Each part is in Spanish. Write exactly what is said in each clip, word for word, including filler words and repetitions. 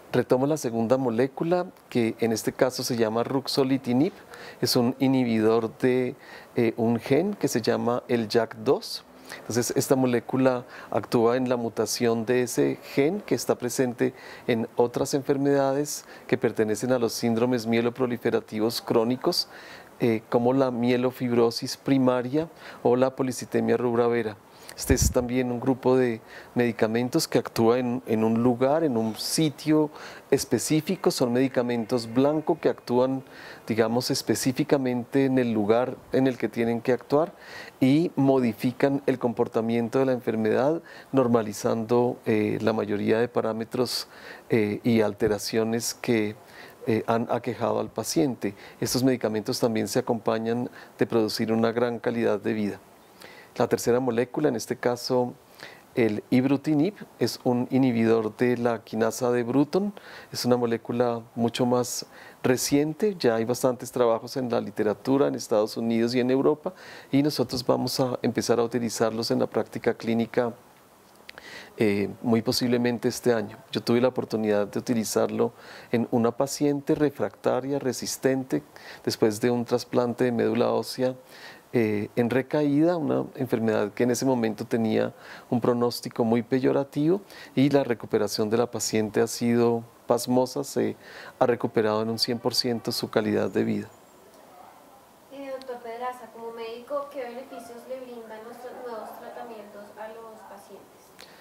Retomo la segunda molécula, que en este caso se llama ruxolitinib. Es un inhibidor de eh, un gen que se llama el J A K dos. Entonces, esta molécula actúa en la mutación de ese gen que está presente en otras enfermedades que pertenecen a los síndromes mieloproliferativos crónicos, eh, como la mielofibrosis primaria o la policitemia rubra vera. Este es también un grupo de medicamentos que actúa en, en un lugar, en un sitio específico. Son medicamentos blancos que actúan, digamos, específicamente en el lugar en el que tienen que actuar y modifican el comportamiento de la enfermedad, normalizando eh, la mayoría de parámetros eh, y alteraciones que Eh, han aquejado al paciente. Estos medicamentos también se acompañan de producir una gran calidad de vida. La tercera molécula, en este caso el ibrutinib, es un inhibidor de la quinasa de Bruton. Es una molécula mucho más reciente, ya hay bastantes trabajos en la literatura en Estados Unidos y en Europa, y nosotros vamos a empezar a utilizarlos en la práctica clínica Eh, muy posiblemente este año. Yo tuve la oportunidad de utilizarlo en una paciente refractaria resistente después de un trasplante de médula ósea eh, en recaída, una enfermedad que en ese momento tenía un pronóstico muy peyorativo, y la recuperación de la paciente ha sido pasmosa. Se ha recuperado en un cien por ciento su calidad de vida. Eh, doctor Pedraza, como médico, ¿qué beneficios le brindan los nuevos tratamientos a los pacientes?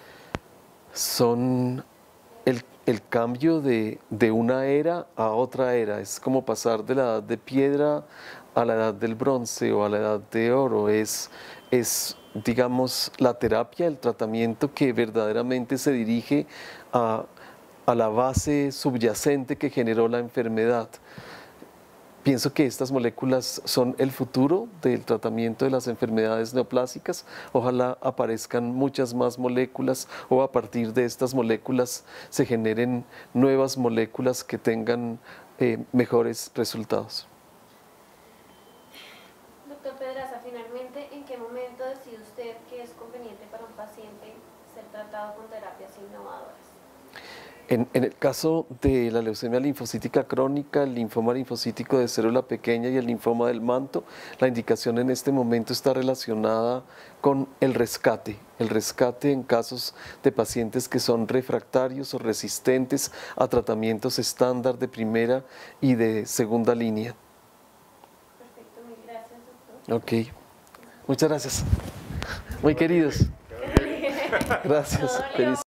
Son el, el cambio de, de una era a otra era. Es como pasar de la edad de piedra a la edad del bronce o a la edad de oro. Es, es digamos, la terapia, el tratamiento que verdaderamente se dirige a, a la base subyacente que generó la enfermedad. Pienso que estas moléculas son el futuro del tratamiento de las enfermedades neoplásicas. Ojalá aparezcan muchas más moléculas, o a partir de estas moléculas se generen nuevas moléculas que tengan eh, mejores resultados. Doctor Pedraza, finalmente, ¿en qué momento decide usted que es conveniente para un paciente ser tratado con terapias innovadoras? En, en el caso de la leucemia linfocítica crónica, el linfoma linfocítico de célula pequeña y el linfoma del manto, la indicación en este momento está relacionada con el rescate, el rescate en casos de pacientes que son refractarios o resistentes a tratamientos estándar de primera y de segunda línea. Perfecto, mil gracias, doctor. Ok, muchas gracias. Muy queridos. Gracias. Feliz